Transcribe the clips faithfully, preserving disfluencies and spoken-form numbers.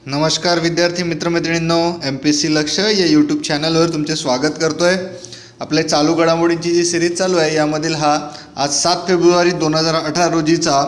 नमस्कार विद्यार्थी मित्रमैत्रिणींनो, एम पी एस सी लक्ष या यूट्यूब चॅनलवर तुमचे स्वागत करतो आहे। आपल्या चालू घडामोडींची जी सिरीज चालू आहे यामधील हा आज सात फेब्रुवारी दोन हजार अठरा रोजीचा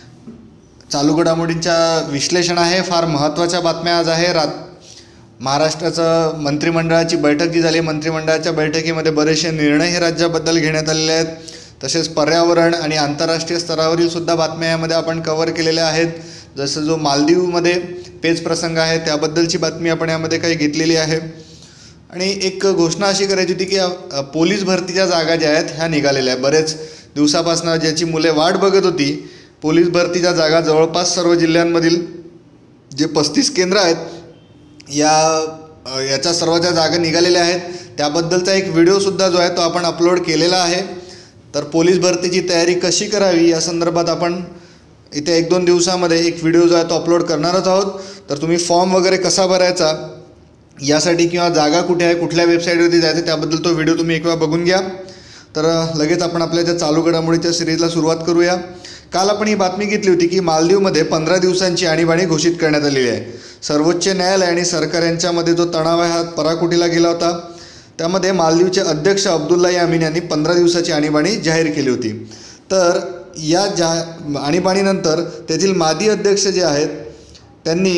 चालू घडामोडींचा विश्लेषण आहे। फार महत्त्वाच्या बातम्या आज आहे। रा महाराष्ट्राचं मंत्रिमंडळाची बैठक जी झाली, मंत्रिमंडळाच्या बैठकीमध्ये बरेचसे निर्णय हे राज्याबद्दल घेण्यात आलेले आहेत। तसेच पर्यावरण आणि आंतरराष्ट्रीय स्तरावरील सुद्धा बातम्या यामध्ये आपण कव्हर केलेल्या आहेत। जसं जो मालदीवमध्ये पेच प्रसंग आहे त्याबद्दलची बातमी आपण यामध्ये काही घेतलेली आहे। आणि एक घोषणा अशी करायची होती की पोलीस भरतीच्या जागा ज्या आहेत ह्या निघालेल्या आहेत। बरेच दिवसापासून ज्याची मुले वाट बघत होती, पोलीस भरतीच्या जागा जवळपास सर्व जिल्ह्यांमधील जे पस्तीस केंद्र आहेत या याच्या सर्वच्या जागा निघालेल्या आहेत। त्याबद्दलचा एक व्हिडिओसुद्धा जो आहे तो आपण अपलोड केलेला आहे। तर पोलीस भरतीची तयारी कशी करावी या संदर्भात आपण इथे एक दोन दिवसामध्ये एक व्हिडिओ जो आहे तो अपलोड करणारच आहोत। तर तुम्ही फॉर्म वगैरे कसा भरायचा यासाठी किंवा जागा कुठे आहे, कुठल्या वेबसाईटवरती जायचं त्याबद्दल तो व्हिडिओ तुम्ही एक वेळा बघून घ्या। तर लगेच आपण आपल्या ज्या चालू घडामोडीच्या सिरीजला सुरुवात करूया। काल आपण ही बातमी घेतली होती की मालदीवमध्ये पंधरा दिवसांची आणीबाणी घोषित करण्यात आलेली आहे। सर्वोच्च न्यायालय आणि सरकार यांच्यामध्ये जो तणाव आहे हा पराकुटीला गेला होता। त्यामध्ये मालदीवचे अध्यक्ष अब्दुल्ला यामीन यांनी पंधरा दिवसाची आणीबाणी जाहीर केली होती। तर या जा आणीबाणीनंतर तेथील माजी अध्यक्ष जे आहेत त्यांनी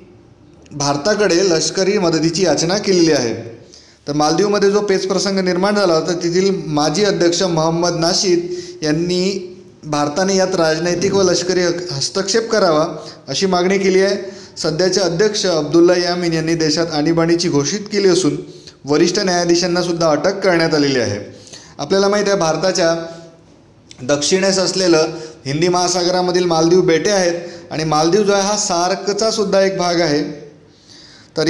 भारताकडे लष्करी मदतीची याचना केलेली आहे। तर मालदीवमध्ये जो पेच प्रसंग निर्माण झाला होता तेथील माजी अध्यक्ष मोहम्मद नाशीद यांनी भारताने यात राजनैतिक व लष्करी हस्तक्षेप करावा अशी मागणी केली आहे। सध्याचे अध्यक्ष अब्दुल्ला यामीन यांनी देशात आणीबाणीची घोषित केली असून वरिष्ठ न्यायाधीशांना सुद्धा अटक करण्यात आलेली आहे। आपल्याला माहीत आहे भारताच्या दक्षिणेस असलेलं हिंदी महासागरामधील मालदीव बेटे आहेत आणि मालदीव जो आहे हा सार्कचा सुद्धा एक भाग आहे। तर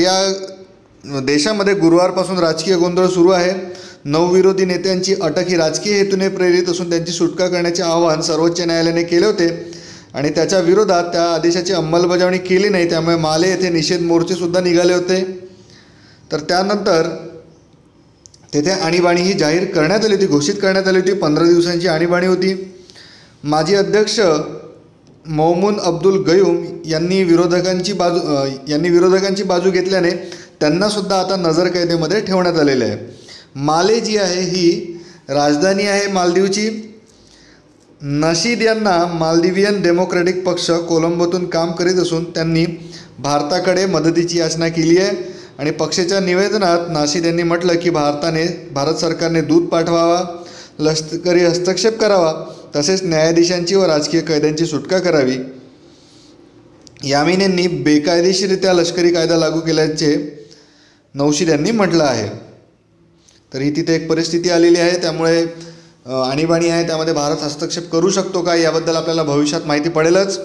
या देशामध्ये गुरुवारपासून राजकीय गोंधळ सुरू आहे। नऊ विरोधी नेत्यांची अटक ही राजकीय हेतूने प्रेरित असून त्यांची सुटका करण्याचे आवाहन सर्वोच्च न्यायालयाने केले होते आणि त्याच्या विरोधात त्या आदेशाची अंमलबजावणी केली नाही, त्यामुळे माले येथे निषेध मोर्चेसुद्धा निघाले होते। तर त्यानंतर तेथे आणीबाणी ही जाहीर करण्यात आली होती, घोषित करण्यात आली होती। पंधरा दिवसांची आणीबाणी होती। माजी अध्यक्ष मौमून अब्दुल गयूम यांनी विरोधकांची बाजू यांनी विरोधकांची बाजू घेतल्याने त्यांनासुद्धा आता नजरकैदेमध्ये ठेवण्यात आलेले आहे। माले जी आहे ही राजधानी आहे मालदीवची। नाशीद यांना मालदिवियन डेमोक्रॅटिक पक्ष कोलंबोतून काम करीत असून त्यांनी भारताकडे मदतीची याचना केली आहे आणि पक्षाच्या निवेदनात नाशीद यांनी म्हटलं की भारताने भारत सरकारने दूत पाठवावा, लष्करी हस्तक्षेप करावा, तसेच न्यायाधीशांची व राजकीय कैद्यांची सुटका करावी। यामीन यांनी बेकायदेशीररित्या लष्करी कायदा लागू केल्याचे नौशीद यांनी म्हटलं आहे। तर ही तिथे एक परिस्थिती आलेली आहे, त्यामुळे आणीबाणी आहे त्यामध्ये भारत हस्तक्षेप करू शकतो का याबद्दल आपल्याला भविष्यात माहिती पडेलच।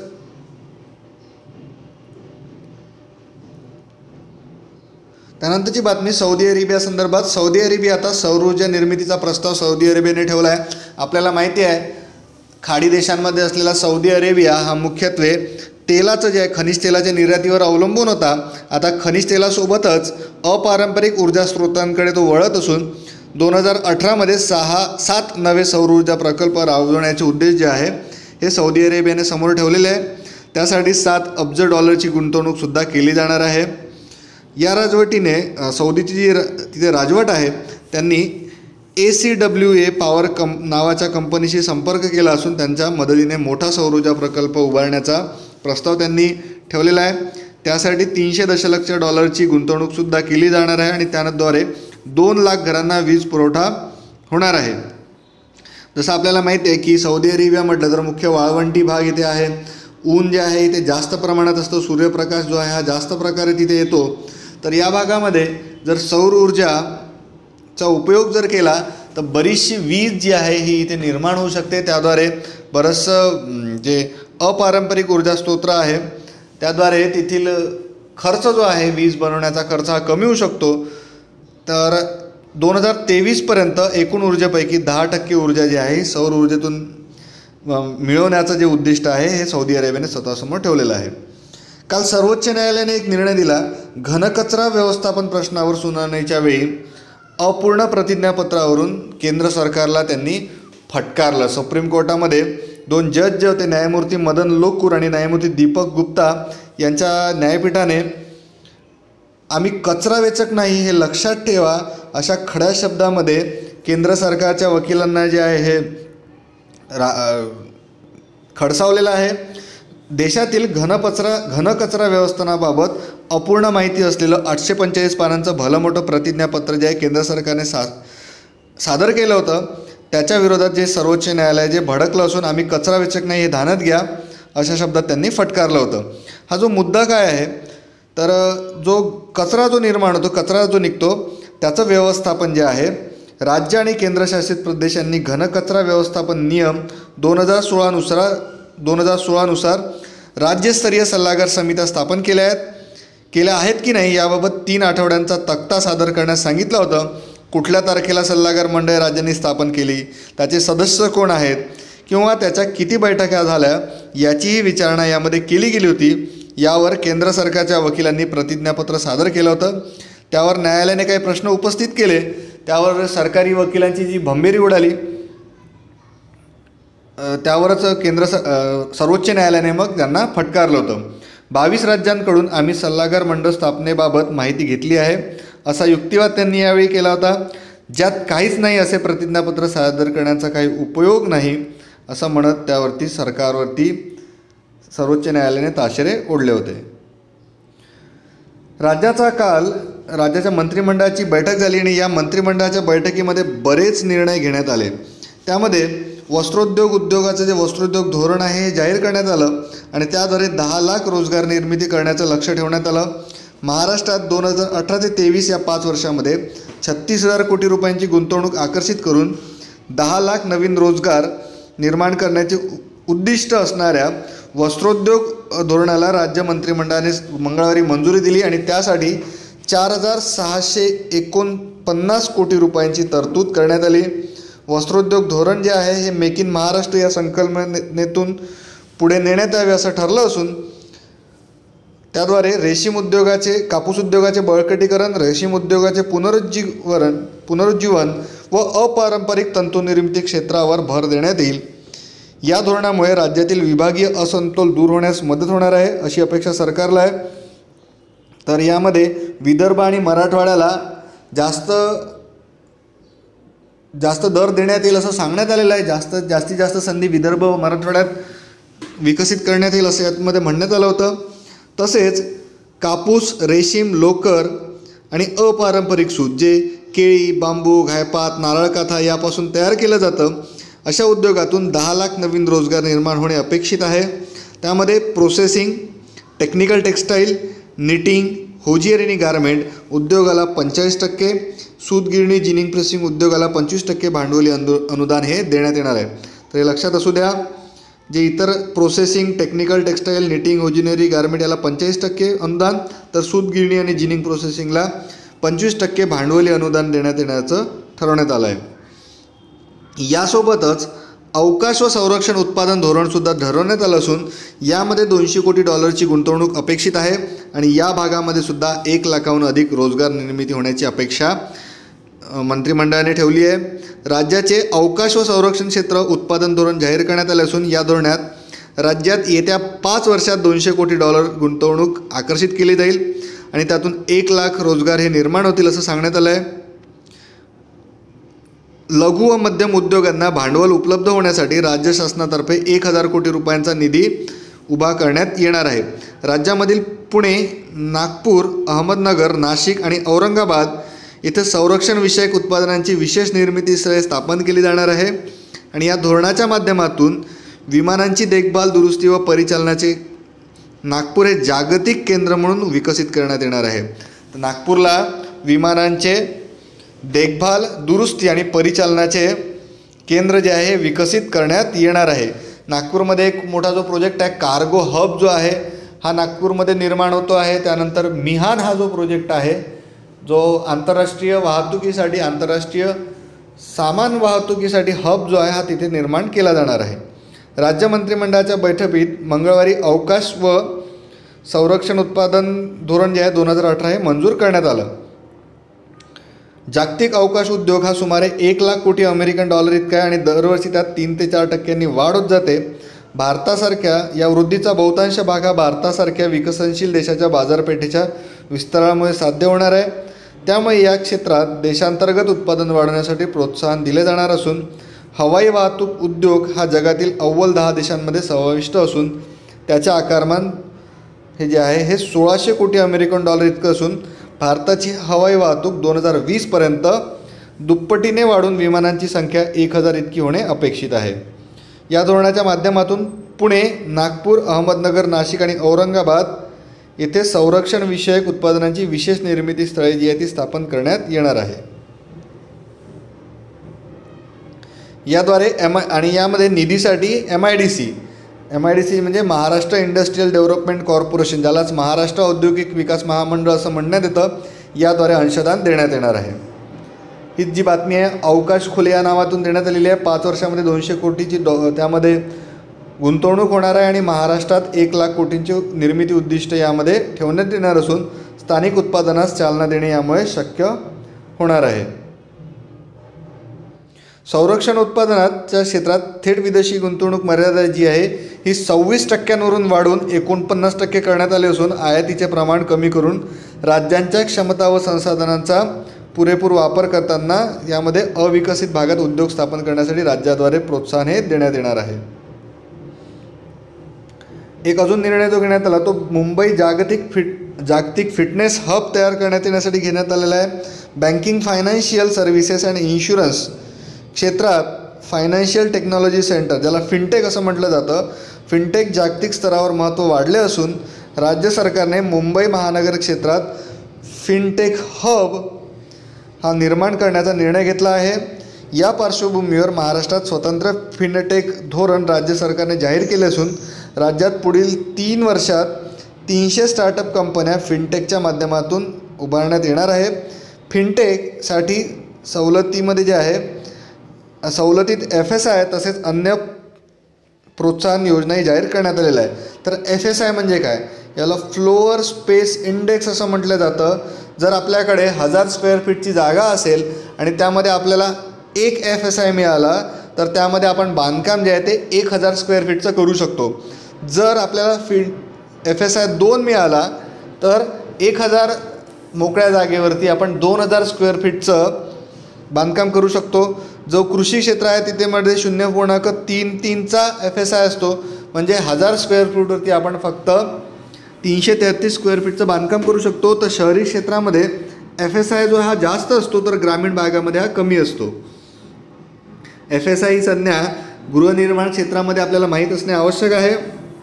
त्यानंतरची बातमी सौदी अरेबिया संदर्भात। सौदी अरेबिया आता सौर ऊर्जा निर्मितीचा प्रस्ताव सौदी अरेबियाने ठेवला आहे। आपल्याला माहिती आहे खाडी देशांमध्ये असलेला सौदी अरेबिया हा मुख्यत्वे तेलाचं जे आहे खनिज तेलाच्या निर्यातीवर अवलंबून होता। आता खनिज तेलासोबतच अपारंपरिक ऊर्जा स्रोतांकडे तो वळत असून दोन हजार अठरामध्ये सहा सात नवे सौर ऊर्जा प्रकल्प राबवण्याचे उद्देश जे आहे हे सौदी अरेबियाने समोर ठेवलेले आहे। त्यासाठी सात अब्ज डॉलरची गुंतवणूकसुद्धा केली जाणार आहे। या राजवटीने सौदीची जी तिथे राजवट आहे त्यांनी A C W A power कं नावाच्या कंपनीशी संपर्क केला असून त्यांच्या मदतीने मोठा सौर ऊर्जा प्रकल्प उभारण्याचा प्रस्ताव त्यांनी ठेवलेला आहे। त्यासाठी तीनशे दशलक्ष डॉलरची गुंतवणूकसुद्धा केली जाणार आहे आणि त्याद्वारे दोन लाख घरांना वीज पुरवठा होणार आहे। जसं आपल्याला माहिती आहे की सौदी अरेबिया म्हटलं तर मुख्य वाळवंटी भाग इथे आहे। ऊन जे आहे इथे जास्त प्रमाणात असतो, सूर्यप्रकाश जो आहे हा जास्त प्रकारे तिथे येतो। तर या भागामध्ये जर सौर ऊर्जाचा उपयोग जर केला तर बरीचशी वीज जी आहे ही इथे निर्माण होऊ शकते। त्याद्वारे बरंचसं जे अपारंपरिक ऊर्जा स्रोत आहे त्याद्वारे तेथील खर्च जो आहे वीज बनवण्याचा खर्च हा कमी होऊ शकतो। तर दोन हजार तेवीसपर्यंत एकूण ऊर्जेपैकी दहा टक्के ऊर्जा जी आहे सौर ऊर्जेतून मिळवण्याचं जे उद्दिष्ट आहे हे सौदी अरेबियाने स्वतःसमोर ठेवलेलं आहे। काल सर्वोच्च न्यायालयाने एक निर्णय दिला। घनकचरा व्यवस्थापन प्रश्नावर सुनावणीच्या वेळी अपूर्ण प्रतिज्ञापत्रावरून केंद्र सरकारला त्यांनी फटकारलं। सुप्रीम कोर्टामध्ये दोन जज जे होते न्यायमूर्ती मदन लोकूर आणि न्यायमूर्ती दीपक गुप्ता यांच्या न्यायपीठाने आम्ही कचरा वेचक नाही हे लक्षात ठेवा अशा खड्या शब्दामध्ये केंद्र सरकारच्या वकिलांना जे आहे हे रा खडसावलेलं आहे. देशातील घनकचरा घनकचरा व्यवस्थापनाबाबत अपूर्ण माहिती असलेलं आठशे पंचेचाळीस पानांचं भलं मोठं प्रतिज्ञापत्र जे आहे केंद्र सरकारने सा सादर केलं होतं त्याच्या विरोधात जे सर्वोच्च न्यायालय जे भडकलं असून आम्ही कचरा वेचक नाही हे ध्यानात घ्या अशा शब्दात त्यांनी फटकारलं होतं. हा जो मुद्दा काय आहे तर जो कचरा जो निर्माण होतो कचरा जो निघतो त्याचं व्यवस्थापन जे आहे राज्य आणि केंद्रशासित प्रदेशांनी घनकचरा व्यवस्थापन नियम दोन हजार सोळानुसार दोन हजार सोळानुसार राज्यस्तरीय सल्लागार समित्या स्थापन केल्या आहेत केल्या आहेत की नाही याबाबत तीन आठवड्यांचा तक्ता सादर करण्यास सांगितलं होतं. कुठल्या तारखेला सल्लागार मंडळ राज्यांनी स्थापन केली, त्याचे सदस्य कोण आहेत किंवा त्याच्या किती बैठका झाल्या याचीही विचारणा यामध्ये केली गेली होती. यावर केंद्र सरकारच्या वकिलांनी प्रतिज्ञापत्र सादर केलं होतं. त्यावर न्यायालयाने काही प्रश्न उपस्थित केले. त्यावर सरकारी वकिलांची जी भंबेरी उडाली त्यावरच केंद्र स सर्वोच्च न्यायालयाने मग त्यांना फटकारलं होतं. बावीस राज्यांकडून आम्ही सल्लागार मंडळ स्थापनेबाबत माहिती घेतली आहे असा युक्तिवाद त्यांनी यावेळी केला होता. ज्यात काहीच नाही असे प्रतिज्ञापत्र सादर करण्याचा काही उपयोग नाही असं म्हणत त्यावरती सरकारवरती सर्वोच्च न्यायालयाने ताशेरे ओढले होते. राज्याचा काल राज्याच्या मंत्रिमंडळाची बैठक झाली आणि या मंत्रिमंडळाच्या बैठकीमध्ये बरेच निर्णय घेण्यात आले. त्यामध्ये वस्त्रोद्योग उद्योगाचं जे वस्त्रोद्योग धोरण आहे हे जाहीर करण्यात आलं आणि त्याद्वारे दहा लाख रोजगार निर्मिती करण्याचं लक्ष ठेवण्यात आलं. महाराष्ट्रात दोन हजार अठरा ते तेवीस या पाच वर्षामध्ये छत्तीस हजार कोटी रुपयांची गुंतवणूक आकर्षित करून दहा लाख नवीन रोजगार निर्माण करण्याचे उद्दिष्ट असणाऱ्या वस्त्रोद्योग धोरणाला राज्य मंत्रिमंडळाने मंगळवारी मंजुरी दिली आणि त्यासाठी चार हजार सहाशे एकोणपन्नास कोटी रुपयांची तरतूद करण्यात आली. वस्त्रोद्योग धोरण जे आहे हे मेक इन महाराष्ट्र या संकल्पनेतून पुढे नेण्यात यावे असं ठरलं असून त्याद्वारे रेशीम उद्योगाचे कापूस उद्योगाचे बळकटीकरण, रेशीम उद्योगाचे पुनरुज्जीवन पुनरुज्जीवन व अपारंपरिक तंतुनिर्मिती क्षेत्रावर भर देण्यात येईल. या धोरणामुळे राज्यातील विभागीय असमतोल दूर होण्यास मदत होणार आहे अशी अपेक्षा सरकारला आहे. तर यामध्ये विदर्भ आणि मराठवाड्याला जास्त जास्त दर देण्यात येईल असं सांगण्यात आलेलं आहे. जास्त जास्तीत जास्त संधी विदर्भ व मराठवाड्यात विकसित करण्यात येईल असं यामध्ये म्हणण्यात आलं होतं. तसेच कापूस, रेशीम, लोकर आणि अपारंपरिक सूत जे केळी, बांबू, घायपात, नारळ काथा यापासून तयार केलं जातं अशा उद्योगातून दहा लाख नवीन रोजगार निर्माण होणे अपेक्षित आहे. त्यामध्ये processing, technical textile, knitting, hosiery आणि गारमेंट उद्योगाला पंचेचाळीस टक्के, सूतगिरणी, जिनिंग प्रेसिंग उद्योगाला पंचवीस टक्के भांडवली अंदु अनुदान हे देण्यात येणार आहे. तर हे लक्षात असू द्या. जे इतर processing, technical textile, knitting, hosiery, garment याला पंचेचाळीस टक्के अनुदान तर सूतगिरणी आणि जिनिंग प्रोसेसिंगला पंचवीस टक्के भांडवली अनुदान देण्यात येण्याचं ठरवण्यात आलं आहे. यासोबतच अवकाश व संरक्षण उत्पादन धोरणसुद्धा ठरवण्यात आलं असून यामध्ये दोनशे कोटी डॉलरची गुंतवणूक अपेक्षित आहे आणि या भागामध्ये सुद्धा एक लाखाहून अधिक रोजगार निर्मिती होण्याची अपेक्षा मंत्रिमंडळाने ठेवली आहे. राज्याचे अवकाश व संरक्षण क्षेत्र उत्पादन धोरण जाहीर करण्यात आले असून या धोरणात राज्यात येत्या पाच वर्षात दोनशे कोटी डॉलर गुंतवणूक आकर्षित केली जाईल आणि त्यातून एक लाख रोजगार हे निर्माण होतील असं सांगण्यात आलं आहे. लघु व मध्यम उद्योगांना भांडवल उपलब्ध होण्यासाठी राज्य शासनातर्फे एक हजार कोटी रुपयांचा निधी उभा करण्यात येणार आहे. राज्यामधील पुणे, नागपूर, अहमदनगर, नाशिक आणि औरंगाबाद इथे संरक्षणविषयक उत्पादनांची विशेष निर्मिती स्थळे स्थापन केली जाणार आहे आणि या धोरणाच्या माध्यमातून विमानांची देखभाल, दुरुस्ती व परिचालनाचे नागपूर हे जागतिक केंद्र म्हणून विकसित करण्यात येणार आहे. तर नागपूरला विमानांचे देखभाल, दुरुस्ती आणि परिचालनाचे केंद्र जे आहे विकसित करण्यात येणार आहे. नागपूरमध्ये एक मोठा जो प्रोजेक्ट आहे कार्गो हब जो आहे हा नागपूरमध्ये निर्माण होतो आहे. त्यानंतर मिहान हा जो प्रोजेक्ट आहे जो आंतरराष्ट्रीय वाहतुकीसाठी आंतरराष्ट्रीय सामान वाहतुकीसाठी हब जो आहे हा तिथे निर्माण केला जाणार आहे. राज्य मंत्रिमंडळाच्या बैठकीत मंगळवारी अवकाश व संरक्षण उत्पादन धोरण जे आहे दोन हजार अठरा हे मंजूर करण्यात आलं. जागतिक अवकाश उद्योग हा सुमारे एक लाख कोटी अमेरिकन डॉलर इतका आहे आणि दरवर्षी त्यात तीन ते चार टक्क्यांनी वाढ होत जाते. भारतासारख्या या वृद्धीचा बहुतांश भाग हा भारतासारख्या विकसनशील देशाच्या बाजारपेठेच्या विस्तारामुळे साध्य होणार आहे. त्यामुळे या क्षेत्रात देशांतर्गत उत्पादन वाढवण्यासाठी प्रोत्साहन दिले जाणार असून हवाई वाहतूक उद्योग हा जगातील अव्वल दहा देशांमध्ये समाविष्ट असून त्याचे आकारमान हे जे आहे हे सोळाशे कोटी अमेरिकन डॉलर इतकं असून भारताची हवाई वाहतूक दोन हजार वीसपर्यंत दुप्पटीने वाढून विमानांची संख्या एक हजार इतकी होणे अपेक्षित आहे. या धोरणाच्या माध्यमातून पुणे, नागपूर, अहमदनगर, नाशिक आणि औरंगाबाद येथे संरक्षण विषयक उत्पादनांची विशेष निर्मिती स्थळे जी आहे ती स्थापन करण्यात येणार आहे. याद्वारे एम आय आणि यामध्ये निधीसाठी M I D C M I D C म्हणजे महाराष्ट्र इंडस्ट्रियल डेव्हलपमेंट कॉर्पोरेशन, ज्यालाच महाराष्ट्र औद्योगिक विकास महामंडळ असं म्हणण्यात येतं, याद्वारे अंशदान देण्यात येणार आहे. ही जी बातमी आहे अवकाश खुले या नावातून देण्यात आलेली आहे. पाच वर्षामध्ये दोनशे कोटीची डॉ त्यामध्ये गुंतवणूक होणार आहे आणि महाराष्ट्रात एक लाख कोटींची निर्मिती उद्दिष्ट यामध्ये ठेवण्यात येणार असून स्थानिक उत्पादनास चालना देणे यामुळे शक्य होणार आहे. संरक्षण उत्पादनाच्या क्षेत्रात थेट विदेशी गुंतवणूक मर्यादा जी आहे ही सव्वीस टक्क्यांवरून वाढून एकोणपन्नास टक्के करण्यात आले असून आयातीचे प्रमाण कमी करून राज्यांच्या क्षमता व संसाधनांचा पुरेपूर वापर करताना यामध्ये अविकसित भागात उद्योग स्थापन करण्यासाठी राज्याद्वारे प्रोत्साहन हे देण्यात येणार आहे. एक अजून निर्णय जो घेण्यात आला तो मुंबई जागतिक फिट जागतिक फिटनेस हब तयार करण्यात येण्यासाठी घेण्यात आलेला आहे. बँकिंग, फायनान्शियल सर्व्हिसेस आणि इन्शुरन्स क्षेत्रात फायनान्शियल टेक्नॉलॉजी सेंटर, ज्याला फिनटेक असं म्हटलं जातं, फिनटेक जागतिक स्तरावर महत्त्व वाढले असून राज्य सरकारने मुंबई महानगर क्षेत्रात फिनटेक हब हा निर्माण करण्याचा निर्णय घेतला आहे. या पार्श्वभूमीवर महाराष्ट्रात स्वतंत्र फिनटेक धोरण राज्य सरकारने जाहीर केले असून राज्यात पुढील तीन वर्षात तीनशे स्टार्टअप कंपन्या फिनटेकच्या माध्यमातून उभारण्यात येणार आहे. फिनटेकसाठी सवलतीमध्ये जे आहे सवलतीत एफ एस आय तसेच अन्य प्रोत्साहन योजनाही जाहीर करण्यात आलेल्या आहे. तर एफ एस आय म्हणजे काय, याला फ्लोअर स्पेस इंडेक्स असं म्हटलं जातं. जर आपल्याकडे हजार स्क्वेअर फीटची जागा असेल आणि त्यामध्ये आपल्याला एक एफ एस आय मिळाला तर त्यामध्ये आपण बांधकाम जे आहे ते एक हजार स्क्वेअर फीटचं करू शकतो. जर आपल्याला फी एफ एस आय दोन मिळाला तर एक हजार मोकळ्या जागेवरती आपण दोन हजार स्क्वेअर फीटचं बांधकाम करू शकतो. जो कृषी क्षेत्र आहे तिथे मध्ये शून्य पूर्णांक तीन तीनचा एफ एस आय असतो, म्हणजे हजार स्क्वेअर फूटवरती आपण फक्त तीनशे तेहतीस स्क्वेअर फीटचं बांधकाम करू शकतो. तर शहरी क्षेत्रामध्ये एफ एस आय जो हा जास्त असतो तर ग्रामीण भागामध्ये हा कमी असतो. एफ एस आय ही संज्ञा गृहनिर्माण क्षेत्रामध्ये आपल्याला माहीत असणे आवश्यक आहे.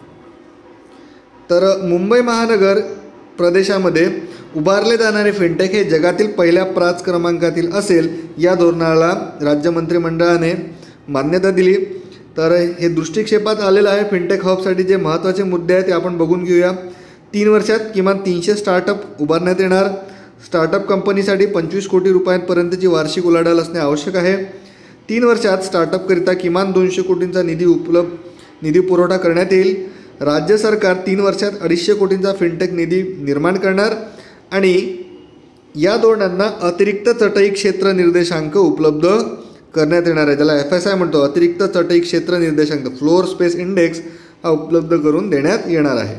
तर मुंबई महानगर प्रदेशामध्ये उभारले जाणारे फिनटेक हे जगातील पहिल्या पाच क्रमांकातील असेल. या धोरणाला राज्य मंत्रिमंडळाने मान्यता दिली. तर हे दृष्टिक्षेपात आलेलं आहे. फिनटेक हबसाठी जे महत्त्वाचे मुद्दे आहेत ते आपण बघून घेऊया. तीन वर्षात किमान तीनशे स्टार्टअप उभारण्यात येणार. स्टार्टअप कंपनीसाठी पंचवीस कोटी रुपयांपर्यंतची वार्षिक उलाढाल असणे आवश्यक आहे. तीन वर्षात स्टार्टअपकरिता किमान दोनशे कोटींचा निधी उपलब्ध निधी पुरवठा करण्यात येईल. राज्य सरकार तीन वर्षात अडीचशे कोटींचा फिनटेक निधी निर्माण करणार आणि या धोरणांना अतिरिक्त चटई क्षेत्र निर्देशांक उपलब्ध करण्यात येणार आहे, ज्याला एफ एस आय म्हणतो. अतिरिक्त चटई क्षेत्र निर्देशांक फ्लोअर स्पेस इंडेक्स हा उपलब्ध करून देण्यात येणार आहे.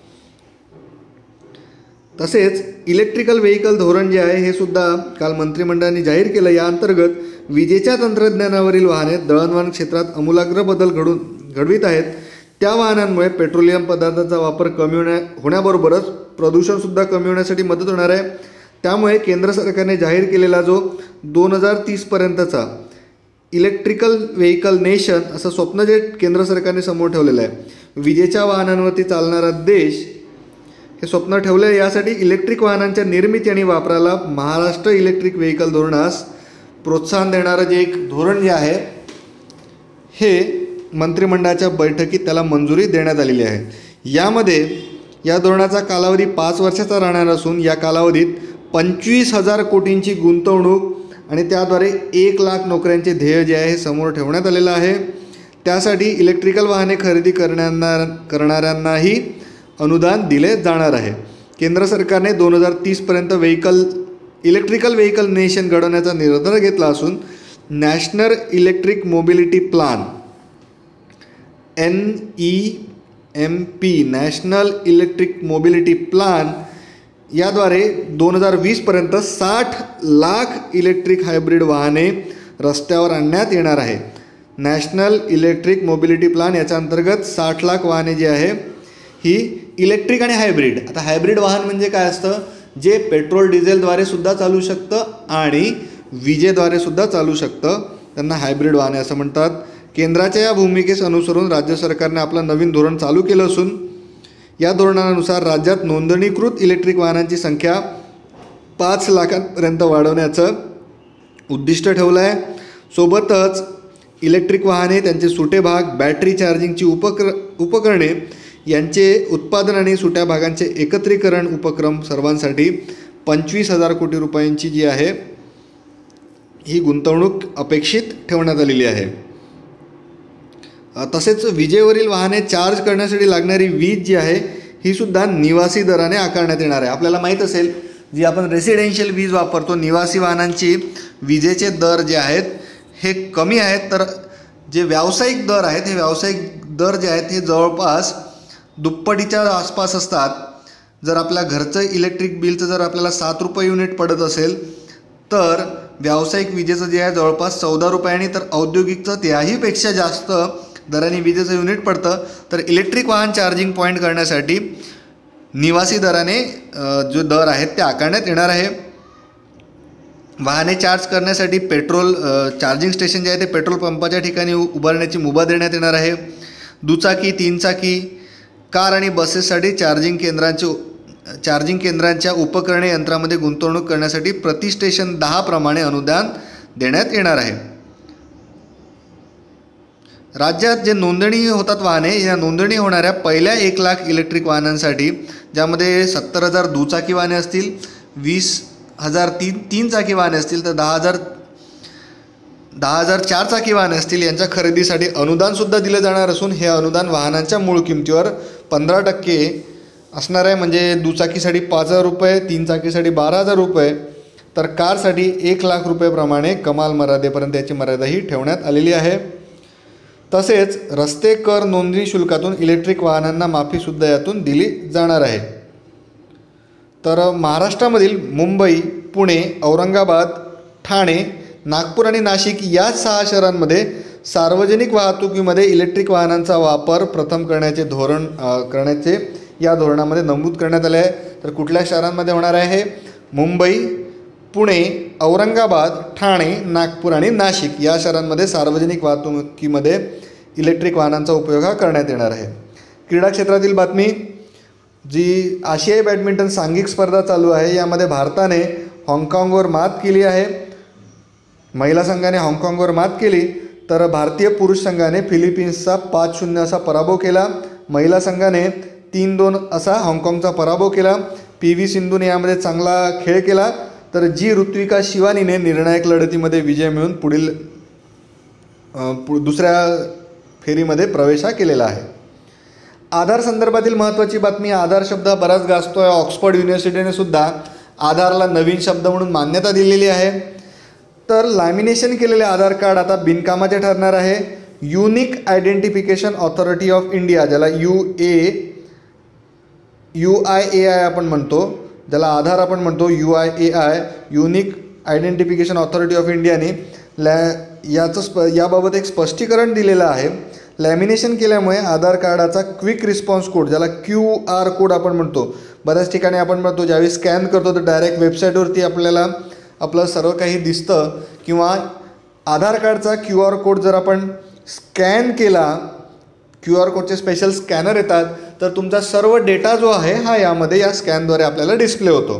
तसेच इलेक्ट्रिकल व्हेकल धोरण जे आहे हे सुद्धा काल मंत्रिमंडळाने जाहीर केलं. या अंतर्गत विजेच्या तंत्रज्ञानावरील वाहने दळणवळण क्षेत्रात आमूलाग्र बदल घडून घडवित आहेत. त्या वाहनांमुळे पेट्रोलियम पदार्थाचा वापर कमी होण्या होण्याबरोबरच प्रदूषणसुद्धा कमी होण्यासाठी मदत होणार आहे. त्यामुळे केंद्र सरकारने जाहीर केलेला जो दोन हजार तीसपर्यंतचा इलेक्ट्रिकल व्हेकल नेशन असं स्वप्न जे केंद्र सरकारने समोर ठेवलेलं आहे, विजेच्या वाहनांवरती चालणारा देश हे स्वप्न ठेवलं आहे. यासाठी इलेक्ट्रिक वाहनांच्या निर्मिती आणि वापराला महाराष्ट्र इलेक्ट्रिक व्हेकल धोरणास प्रोत्साहन देणारं जे एक धोरण जे आहे हे मंत्रिमंडळाच्या बैठकीत त्याला मंजुरी देण्यात आलेली आहे. यामध्ये या धोरणाचा कालावधी पाच वर्षाचा राहणार असून या कालावधीत पंचवीस हजार कोटींची गुंतवणूक आणि त्याद्वारे एक लाख नोकऱ्यांचे ध्येय जे आहे हे समोर ठेवण्यात आलेलं आहे. त्यासाठी इलेक्ट्रिकल वाहने खरेदी करणाऱ्यांना करणाऱ्यांनाही अनुदान दिले जाणार आहे. केंद्र सरकारने दोन हजार तीसपर्यंत व्हेकल इलेक्ट्रिकल व्हेकल नेशन घडवण्याचा निर्धार घेतला असून national electric mobility plan N E M P national electric mobility plan याद्वारे दोन हजार वीसपर्यंत साठ लाख इलेक्ट्रिक हायब्रिड वाहने रस्त्यावर आणण्यात येणार आहे. नॅशनल इलेक्ट्रिक मोबिलिटी प्लॅन याच्या अंतर्गत साठ लाख वाहने जी आहे ही इलेक्ट्रिक आणि हायब्रिड. आता हायब्रिड वाहन म्हणजे काय असतं, जे पेट्रोल डिझेलद्वारे सुद्धा चालू शकतं आणि विजेद्वारे सुद्धा चालू शकतं, त्यांना हायब्रिड वाहने असं म्हणतात. केंद्राच्या या भूमिकेस अनुसरून राज्य सरकारने आपलं नवीन धोरण चालू केलं असून या धोरणानुसार राज्यात नोंदणीकृत इलेक्ट्रिक वाहनांची संख्या पाच लाखांपर्यंत वाढवण्याचं उद्दिष्ट ठेवलं आहे. सोबतच इलेक्ट्रिक वाहने, त्यांचे सुटे भाग, बॅटरी चार्जिंगची उपक्र उपकरणे यांचे उत्पादन आणि सुट्या भागांचे एकत्रीकरण उपक्रम सर्वांसाठी पंचवीस हजार कोटी रुपयांची जी आहे ही गुंतवणूक अपेक्षित ठेवण्यात आलेली आहे. तसेच विजेवरील वाहने चार्ज करण्यासाठी लागणारी वीज जी आहे ही सुद्धा निवासी दराने आकारण्यात येणार आहे. आपल्याला माहीत असेल, जी आपण रेसिडेन्शियल वीज वापरतो, निवासी वाहनांची विजेचे दर जे आहेत हे कमी आहेत, तर जे व्यावसायिक दर आहेत हे व्यावसायिक दर जे आहेत हे जवळपास दुप्पटीच्या आसपास असतात. जर आपल्या घरचं इलेक्ट्रिक बिलचं जर आपल्याला सात रुपये युनिट पडत असेल तर व्यावसायिक विजेचं जे आहे जवळपास चौदा रुपयांनी, तर औद्योगिकचं त्याहीपेक्षा जास्त दराने विजेचं युनिट पडतं. तर इलेक्ट्रिक वाहन चार्जिंग पॉईंट करण्यासाठी निवासी दराने जो दर आहेत ते आकारण्यात येणार आहे. वाहने चार्ज करण्यासाठी पेट्रोल चार्जिंग स्टेशन जे आहे ते पेट्रोल पंपाच्या ठिकाणी उभारण्याची मुभा देण्यात येणार आहे. दुचाकी, तीनचाकी, कार आणि बसेससाठी चार्जिंग केंद्रांचे चार्जिंग केंद्रांच्या उपकरणे यंत्रामध्ये गुंतवणूक करण्यासाठी प्रति स्टेशन दहा प्रमाणे अनुदान देण्यात येणार आहे. राज्यात जे नोंदणी होतात वाहने, या नोंदणी होणाऱ्या पहिल्या एक लाख इलेक्ट्रिक वाहनांसाठी, ज्यामध्ये सत्तर हजार दुचाकी वाहने असतील, वीस हजार तीन तीन चाकी वाहने असतील, तर दहा हजार दहा हजार चार चाकी वाहने असतील, यांच्या खरेदीसाठी अनुदानसुद्धा दिलं जाणार असून हे अनुदान वाहनांच्या मूळ किमतीवर पंधरा टक्के असणार आहे. म्हणजे दुचाकीसाठी पाच हजार रुपये, तीन चाकीसाठी बारा हजार रुपये, तर कारसाठी एक लाख रुपयेप्रमाणे कमाल मर्यादेपर्यंत याची मर्यादाही ठेवण्यात आलेली आहे. तसेच रस्ते कर नोंदणी शुल्कातून इलेक्ट्रिक वाहनांना माफीसुद्धा यातून दिली जाणार आहे. तर महाराष्ट्रामधील मुंबई, पुणे, औरंगाबाद, ठाणे, नागपूर आणि नाशिक या सहा शहरांमध्ये सार्वजनिक वाहतुकीमध्ये इलेक्ट्रिक वाहनांचा वापर प्रथम करण्याचे धोरण करण्याचे या धोरणामध्ये नमूद करण्यात आले आहे. तर कुठल्या शहरांमध्ये होणार आहे? मुंबई, पुणे, औरंगाबाद, ठाणे, नागपूर आणि नाशिक या शहरांमध्ये सार्वजनिक वाहतुकीमध्ये इलेक्ट्रिक वाहनांचा उपयोग हा करण्यात येणार आहे. क्रीडा क्षेत्रातील बातमी, जी आशियाई बॅडमिंटन सांघिक स्पर्धा चालू आहे, यामध्ये भारताने हाँगकाँगवर मात केली आहे. महिला संघाने हाँगकाँगवर मात केली, तर भारतीय पुरुष संघाने फिलिपिन्सचा पाच शून्य असा पराभव केला. महिला संघाने तीन दोन असा हाँगकाँगचा पराभव केला. पी व्ही सिंधूने यामध्ये चांगला खेळ केला, तर जी ऋत्विका शिवानीने निर्णायक लढतीमध्ये विजय मिळून पुढील दुसऱ्या फेरीमध्ये प्रवेश हा केलेला आहे. आधार संदर्भातील महत्त्वाची बातमी, आधार शब्द बराच गाजतो आहे. ऑक्सफर्ड युनिव्हर्सिटीने सुद्धा आधारला नवीन शब्द म्हणून मान्यता दिलेली आहे. तर लॅमिनेशन केलेले आधार कार्ड आता बिनकामाचे ठरणार आहे. Unique identification authority of India, ज्याला U A U I A I आपण म्हणतो, ज्याला आधार आपण म्हणतो, U I A I unique identification authority of इंडियाने लॅ याचं स्प याबाबत एक स्पष्टीकरण दिलेलं आहे. लॅमिनेशन केल्यामुळे आधार कार्डाचा क्विक रिस्पॉन्स कोड, ज्याला क्यू आर कोड आपण म्हणतो, बऱ्याच ठिकाणी आपण म्हणतो ज्यावेळी स्कॅन करतो तर डायरेक्ट वेबसाईटवरती आपल्याला आपलं सर्व काही दिसतं, किंवा आधार कार्डचा क्यू आर कोड जर आपण स्कॅन केला, क्यू आर कोडचे स्पेशल स्कॅनर येतात, तर तुमचा सर्व डेटा जो आहे हा यामध्ये या स्कॅनद्वारे आपल्याला डिस्प्ले होतो.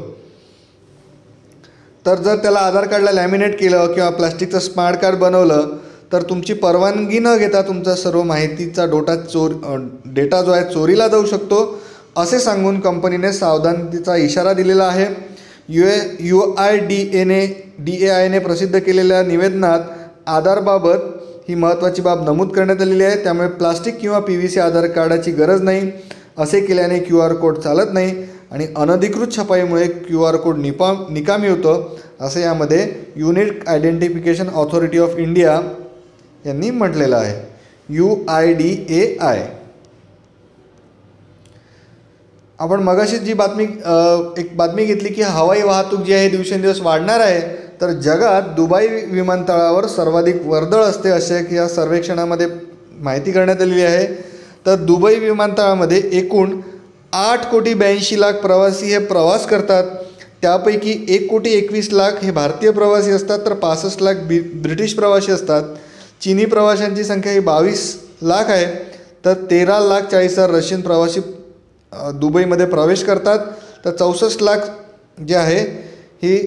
तर जर त्याला आधार कार्डला लॅमिनेट केलं किंवा प्लास्टिकचं स्मार्ट कार्ड बनवलं तर तुमची परवानगी न घेता तुमचा सर्व माहितीचा डोटा चोर डेटा जो आहे चोरीला जाऊ शकतो, असे सांगून कंपनीने सावधानतेचा इशारा दिलेला आहे. U A U I D एने डी ए आयने प्रसिद्ध केलेल्या निवेदनात आधारबाबत ही महत्त्वाची बाब नमूद करण्यात आलेली आहे. त्यामुळे प्लास्टिक किंवा पी व्ही सी आधार कार्डाची गरज नाही. असे केल्याने क्यू आर कोड चालत नाही आणि अनधिकृत छपाईमुळे क्यू आर कोड निपा निकामी होतं, असं यामध्ये unique identification authority of India यांनी म्हटलेलं आहे, U I D A I. आपण मगाशीच जी बातमी एक बातमी घेतली की हवाई वाहतूक जी आहे दिवसेंदिवस वाढणार आहे, तर जगात दुबई विमानतळावर सर्वाधिक वर्दळ असते असे की या सर्वेक्षणामध्ये माहिती करण्यात आलेली आहे. तर दुबई विमानतळामध्ये एकूण आठ कोटी ब्याऐंशी लाख प्रवासी हे प्रवास करतात. त्यापैकी एक कोटी एकवीस लाख हे भारतीय प्रवासी असतात, तर पासष्ट लाख बि ब्रिटिश प्रवासी असतात. चीनी प्रवाशांची संख्या ही बावीस लाख आहे, तर तेरा लाख चाळीस हजार रशियन प्रवासी दुबईमध्ये प्रवेश करतात. तर चौसष्ट लाख जे आहे ही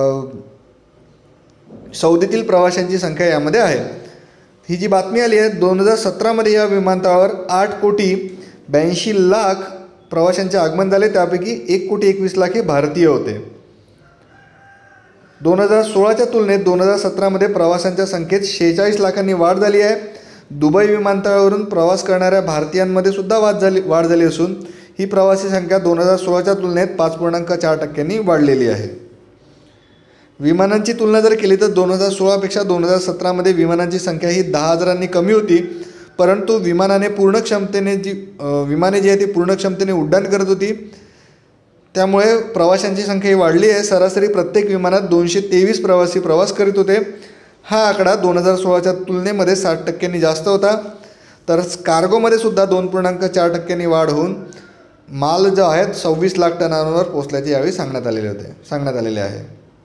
सौदीतील प्रवाशांची संख्या यामध्ये आहे. ही जी बातमी आली आहे दोन हजार सतरामध्ये या विमानतळावर आठ कोटी ब्याऐंशी लाख प्रवाशांचे आगमन झाले, त्यापैकी एक कोटी एकवीस लाख हे भारतीय होते. दोन हजार सोळाच्या तुलनेत दोन हजार सतरामध्ये प्रवाशांच्या संख्येत शेहेचाळीस लाखांनी वाढ झाली आहे. दुबई विमानतळावरून प्रवास करणाऱ्या भारतीयांमध्ये सुद्धा वाढ झाली वाढ झाली असून ही प्रवासी संख्या दोन हजार सोळाच्या तुलनेत पाच पूर्णांक चार टक्क्यांनी वाढलेली आहे. विमानांची तुलना जर केली तर दोन हजार सोळापेक्षा दोन हजार सतरामध्ये विमानांची संख्या ही दहा हजारांनी कमी होती, परंतु विमानाने पूर्ण क्षमतेने जी विमाने जी आहे ती पूर्ण क्षमतेने उड्डाण करत होती, त्यामुळे प्रवाशांची संख्या ही वाढली आहे. सरासरी प्रत्येक विमानात दोनशे तेवीस प्रवासी प्रवास करीत होते. हा आकडा दोन हजार सोळाच्या तुलनेमध्ये साठ टक्क्यांनी जास्त होता. तर कार्गोमध्ये सुद्धा दोन पूर्णांक चार टक्क्यांनी वाढ होऊन माल जो आहे सव्वीस लाख टनांवर पोहोचल्याचे यावेळी सांगण्यात आलेले होते सांगण्यात आलेले आहे.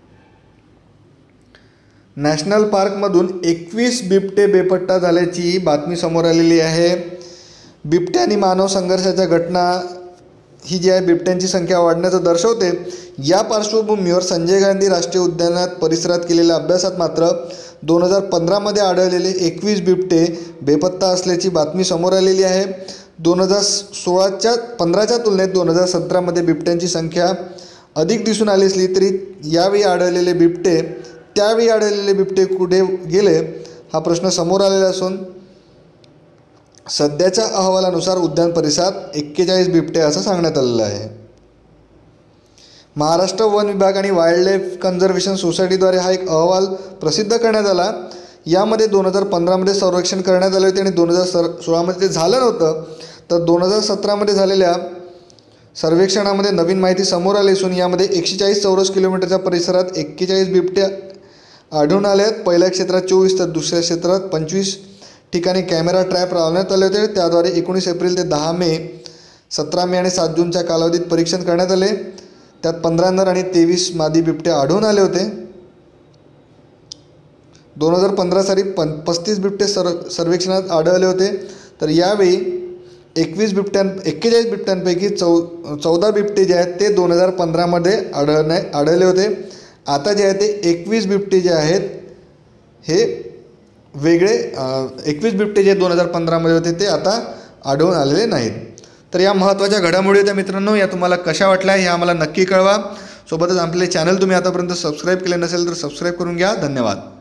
नॅशनल पार्कमधून एकवीस बिबटे बेपत्ता झाल्याची बातमी समोर आलेली आहे. बिबट्या आणि मानव संघर्षाच्या घटना ही जी आहे बिबट्यांची संख्या वाढण्याचं दर्शवते. या पार्श्वभूमीवर संजय गांधी राष्ट्रीय उद्यानात परिसरात केलेल्या अभ्यासात मात्र दोन हजार पंधरामध्ये आढळलेले एकवीस बिबटे बेपत्ता असल्याची बातमी समोर आलेली आहे. दोन हजार सोळाच्या पंधराच्या तुलनेत दोन हजार सतरामध्ये बिबट्यांची संख्या अधिक दिसून आली असली तरी यावेळी आढळलेले बिबटे त्यावेळी आढळलेले बिबटे कुठे गेले हा प्रश्न समोर आलेला असून सध्याच्या अहवालानुसार उद्यान परिसरात एक्केचाळीस बिबटे असं सांगण्यात आलेलं आहे. महाराष्ट्र वन विभाग आणि वाईल्ड लाईफ कन्झर्वेशन सोसायटीद्वारे हा एक अहवाल प्रसिद्ध करण्यात आला. यामध्ये दोन हजार पंधरामध्ये सर्वेक्षण करण्यात आले होते आणि दोन हजार सर सोळामध्ये ते झालं नव्हतं. तर दोन हजार सतरामध्ये झालेल्या सर्वेक्षणामध्ये नवीन माहिती समोर आली असून यामध्ये एकशे चाळीस चौरस किलोमीटरच्या परिसरात एक्केचाळीस बिबटे आढळून आले आहेत. पहिल्या क्षेत्रात चोवीस तर दुसऱ्या क्षेत्रात पंचवीस ठिकाणी कॅमेरा ट्रॅप लावण्यात आले होते. त्याद्वारे एकोणीस एप्रिल ते दहा मे सतरा मे आणि सात जूनच्या कालावधीत परीक्षण करण्यात आले. त्यात पंधरा नर आणि तेवीस मादी बिबटे आढळून आले होते. दोन हजार पंधरा साली पं पस्तीस बिबटे सर सर्वेक्षणात आढळले होते. तर यावेळी एकवीस बिबट्यां एक्केचाळीस बिबट्यांपैकी चौ चौदा बिबटे जे आहेत ते दोन हजार पंधरामध्ये आढळणे आढळले होते. आता जे आहे ते एकवीस बिबटे जे आहेत हे वेगळे एकवीस बिबटे जे दोन हजार पंधरामध्ये होते ते आता आढळून आलेले नाहीत. तर या महत्त्वाच्या घडामोडी होत्या मित्रांनो, या तुम्हाला कशा वाटल्या हे आम्हाला नक्की कळवा. सोबतच आपले चॅनल तुम्ही आतापर्यंत सबस्क्राईब केले नसेल तर सबस्क्राईब करून घ्या. धन्यवाद.